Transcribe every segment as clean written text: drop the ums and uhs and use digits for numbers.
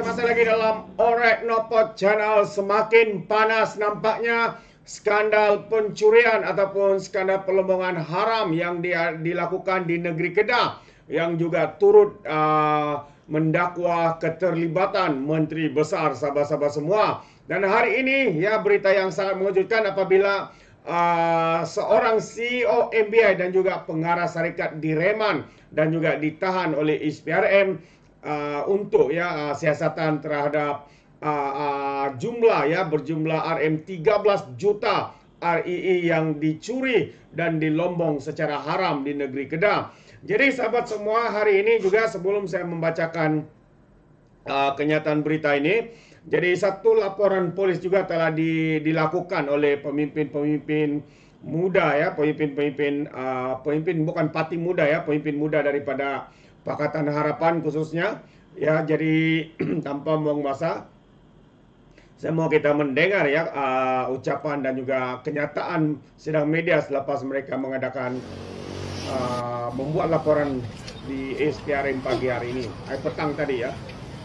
masih lagi dalam Orek Nopot Channel. Semakin panas nampaknya skandal pencurian ataupun skandal perlombongan haram yang dilakukan di negeri Kedah, yang juga turut mendakwa keterlibatan Menteri Besar Sabah-Sabah semua. Dan hari ini ya, berita yang sangat mengejutkan apabila seorang CEO MBI dan juga pengarah syarikat direman dan juga ditahan oleh SPRM untuk siasatan terhadap jumlah berjumlah RM13 juta REE yang dicuri dan dilombong secara haram di negeri Kedah. Jadi sahabat semua, hari ini juga sebelum saya membacakan kenyataan berita ini, jadi satu laporan polis juga telah dilakukan oleh pemimpin-pemimpin muda ya, pemimpin bukan parti muda ya, pemimpin muda daripada Pakatan Harapan khususnya ya. Jadi tanpa membuang masa, saya mau kita mendengar ya ucapan dan juga kenyataan sidang media selepas mereka mengadakan membuat laporan di SPRM pagi hari ini, petang tadi ya.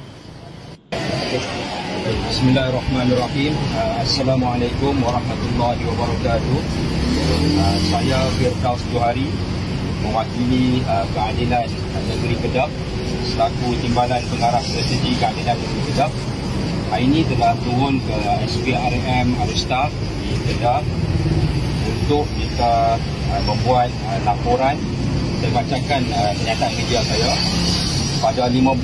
Bismillahirrahmanirrahim. Assalamualaikum warahmatullahi wabarakatuh. Saya Firdaus Johari, mewakili Keadilan Negeri Kedah selaku Timbalan Pengarah Strategi Keadilan Negeri Kedah. Hari ini telah turun ke SPRM Arustar di Kedah untuk kita membuat laporan. Saya bacakan kenyataan media saya. Pada 18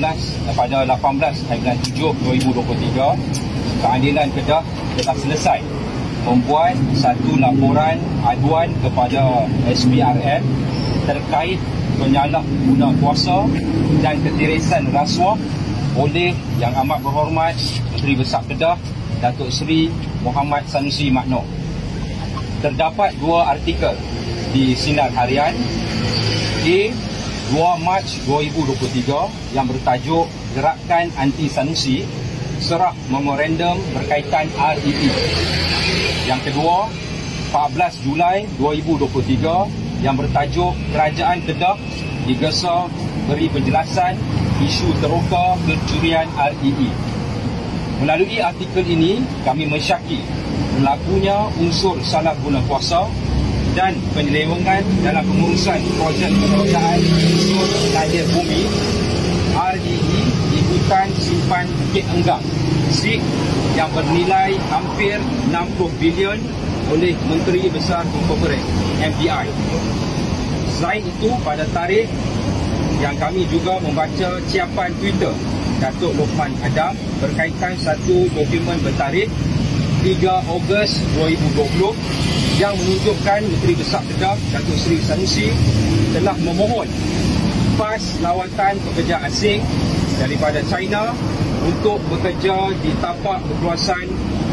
bulan 7 2023, Keadilan Kedah telah selesai membuat satu laporan aduan kepada SPRM terkait penyalahguna kuasa dan ketirisan rasuah oleh Yang Amat Berhormat Menteri Besar Kedah Datuk Seri Mohamad Sanusi Makno. Terdapat dua artikel di Sinar Harian A 2 Mac 2023 yang bertajuk Gerakan Anti Sanusi Serah Memorandum Berkaitan REE. Yang kedua 14 Julai 2023 yang bertajuk Kerajaan Kedah digesa beri penjelasan isu teroka pencurian REE. Melalui artikel ini, kami mensyaki berlakunya unsur salah guna kuasa dan penyelewengan dalam pengurusan projek pengadaan unsur nadir bumi REE di hutan simpan Bukit Enggang SIG yang bernilai hampir 60 bilion oleh Menteri Besar Korporat MBI. Selain itu, pada tarikh yang kami juga membaca ciapan Twitter Datuk Lokman Adam berkaitan satu dokumen bertarikh 3 Ogos 2020 yang menunjukkan Menteri Besar Kedah Datuk Seri Sanusi telah memohon pas lawatan pekerja asing daripada China untuk bekerja di tapak berluasan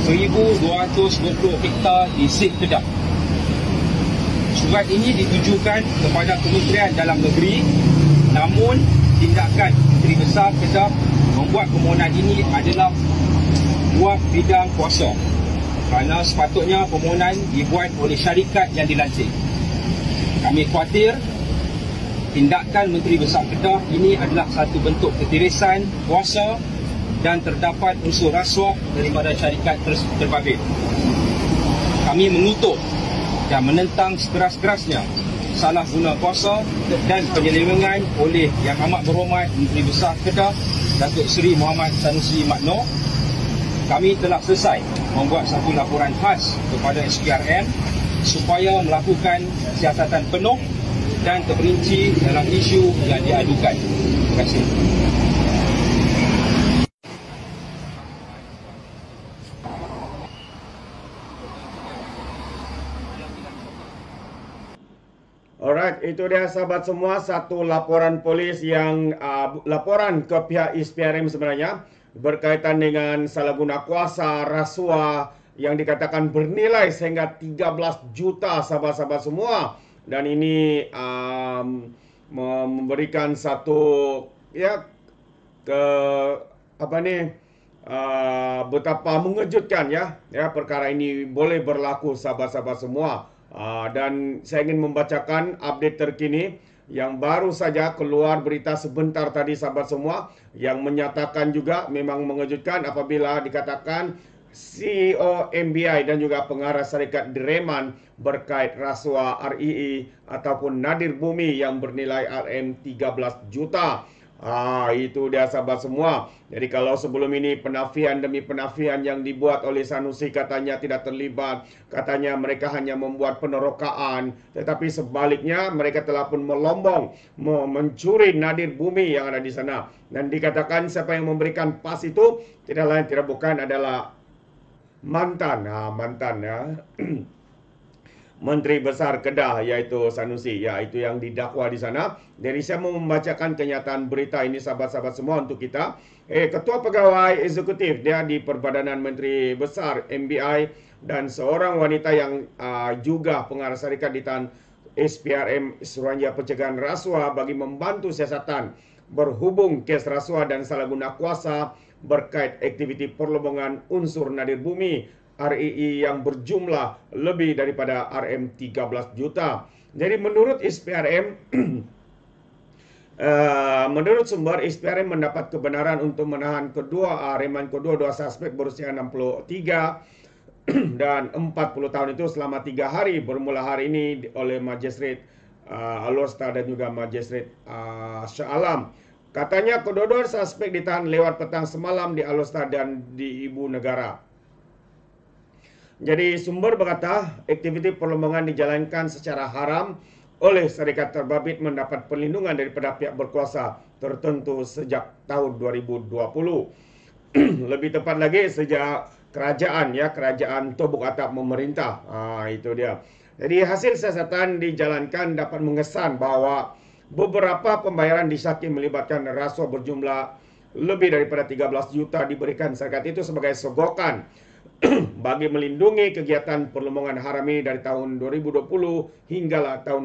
1,220 hektar di SIG Kedah. Surat ini ditujukan kepada Kementerian Dalam Negeri, namun tindakan Menteri Besar Kedah membuat permohonan ini adalah buah bidang kuasa, kerana sepatutnya permohonan dibuat oleh syarikat yang dilantik. Kami khawatir tindakan Menteri Besar Kedah ini adalah satu bentuk ketirisan kuasa dan terdapat unsur rasuah daripada syarikat terbabit. Kami mengutuk dan menentang sekeras-kerasnya salah guna kuasa dan penyelewengan oleh Yang Amat Berhormat Menteri Besar Kedah Datuk Seri Mohamad Sanusi Makno. Kami telah selesai membuat satu laporan khas kepada SPRM supaya melakukan siasatan penuh dan terperinci dalam isu yang diadukan. Terima kasih. Alright, itu dia sahabat semua, satu laporan polis yang laporan ke pihak SPRM sebenarnya berkaitan dengan salah guna kuasa rasuah yang dikatakan bernilai sehingga 13 juta sahabat-sahabat semua. Dan ini memberikan satu betapa mengejutkan ya perkara ini boleh berlaku sahabat-sahabat semua. Dan saya ingin membacakan update terkini yang baru saja keluar berita sebentar tadi sahabat semua, yang menyatakan juga memang mengejutkan apabila dikatakan CEO MBI dan juga pengarah syarikat Dreman berkait rasuah RII ataupun nadir bumi yang bernilai RM13 juta. Itu dia sahabat semua. Jadi kalau sebelum ini penafian demi penafian yang dibuat oleh Sanusi katanya tidak terlibat, katanya mereka hanya membuat penerokaan, tetapi sebaliknya mereka telah pun melombong, mencuri nadir bumi yang ada di sana. Dan dikatakan siapa yang memberikan pas itu tidak lain tidak bukan adalah mantan ya. Menteri Besar Kedah yaitu Sanusi, ya itu yang didakwa di sana. Jadi saya mau membacakan kenyataan berita ini sahabat-sahabat semua untuk kita. Ketua Pegawai Eksekutif dia di Perbadanan Menteri Besar MBI dan seorang wanita yang juga pengarah syarikat di tangan SPRM Suruhanjaya Pencegahan Rasuah bagi membantu siasatan berhubung kes rasuah dan salah guna kuasa berkait aktiviti perlombongan unsur nadir bumi RII yang berjumlah lebih daripada RM13 juta. Jadi menurut SPRM, menurut sumber SPRM mendapat kebenaran untuk menahan reman kedua dua suspek berusia 63 dan 40 tahun itu selama 3 hari bermula hari ini oleh Magistrate Alorsta dan juga Magistrate Shah Alam. Katanya kedua-dua suspek ditahan lewat petang semalam di Alorsta dan di Ibu Negara. Jadi sumber berkata aktiviti perlombongan dijalankan secara haram oleh syarikat terbabit mendapat perlindungan daripada pihak berkuasa tertentu sejak tahun 2020. Lebih tepat lagi sejak kerajaan Tobuk Atap memerintah. Itu dia. Jadi hasil siasatan dijalankan dapat mengesan bahwa beberapa pembayaran disyaki melibatkan rasuah berjumlah lebih daripada 13 juta diberikan syarikat itu sebagai sogokan bagi melindungi kegiatan perlombongan haram ini dari tahun 2020 hinggalah tahun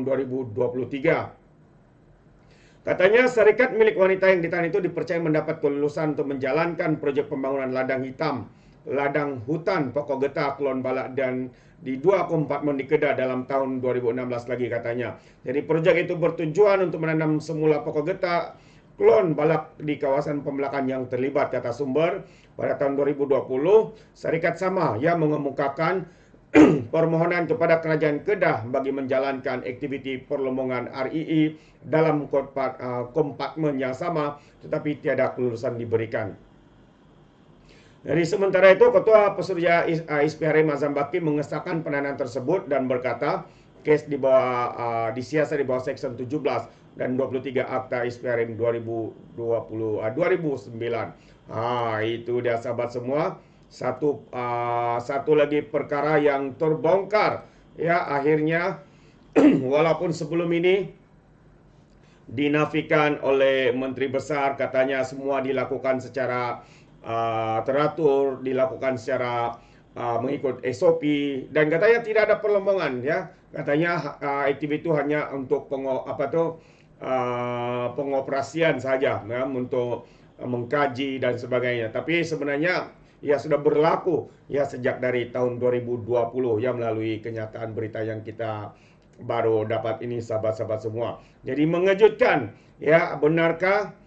2023. Katanya syarikat milik wanita yang ditahan itu dipercaya mendapat kelulusan untuk menjalankan proyek pembangunan ladang hitam, ladang hutan pokok getah, Klon Balak dan di 2 kompartmen di Kedah dalam tahun 2016 lagi katanya. Jadi proyek itu bertujuan untuk menanam semula pokok getah, Klon Balak di kawasan pembelakan yang terlibat, kata sumber. Pada tahun 2020, syarikat sama yang mengemukakan permohonan kepada kerajaan Kedah bagi menjalankan aktiviti perlombongan RII dalam kompartmen yang sama, tetapi tiada kelulusan diberikan. Dari sementara itu, Ketua Pesuruhjaya SPRM Azam Baki mengesahkan penahanan tersebut dan berkata, kes disiasat di bawah Seksyen 17 dan 23 Akta SPRM 2009. Itu dia sahabat semua. Satu lagi perkara yang terbongkar ya akhirnya walaupun sebelum ini dinafikan oleh Menteri Besar, katanya semua dilakukan secara teratur, dilakukan secara mengikut SOP dan katanya tidak ada perlombongan ya. Katanya aktiviti itu hanya untuk pengoperasian saja ya, untuk mengkaji dan sebagainya. Tapi sebenarnya ya sudah berlaku ya sejak dari tahun 2020 ya melalui kenyataan berita yang kita baru dapat ini sahabat-sahabat semua. Jadi mengejutkan ya, benarkah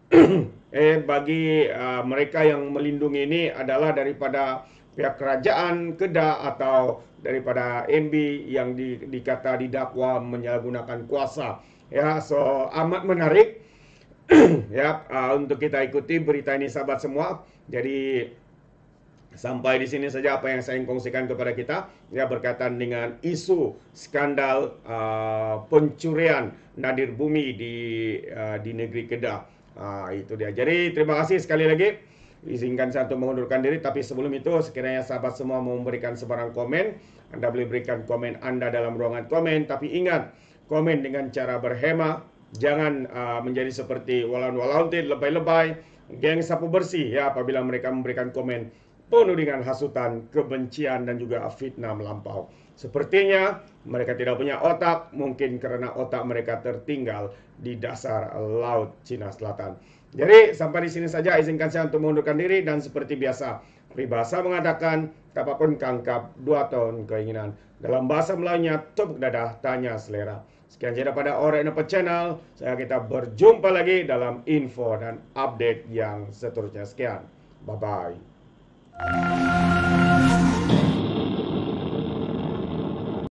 bagi mereka yang melindungi ini adalah daripada pihak kerajaan Kedah atau daripada MB yang dikata didakwa menyalahgunakan kuasa ya. So amat menarik ya untuk kita ikuti berita ini sahabat semua. Jadi sampai di sini saja apa yang saya kongsikan kepada kita ya berkaitan dengan isu skandal pencurian nadir bumi di negeri Kedah. Itu dia. Jadi terima kasih sekali lagi. Izinkan saya untuk mengundurkan diri, tapi sebelum itu sekiranya sahabat semua mau memberikan sebarang komen, Anda boleh berikan komen Anda dalam ruangan komen, tapi ingat komen dengan cara berhema. Jangan menjadi seperti walaun-walauntin, lebay-lebay, geng sapu bersih ya apabila mereka memberikan komen penuh dengan hasutan, kebencian dan juga fitnah melampau. Sepertinya mereka tidak punya otak, mungkin karena otak mereka tertinggal di dasar Laut Cina Selatan. Jadi sampai di sini saja, izinkan saya untuk mengundurkan diri dan seperti biasa Peribahasa mengatakan, tapapun kangkap 2 tahun keinginan. Dalam bahasa Melayunya, tepuk dadah, tanya selera. Sekian saja pada Orek Nopo Channel. Kita berjumpa lagi dalam info dan update yang seterusnya. Sekian. Bye-bye.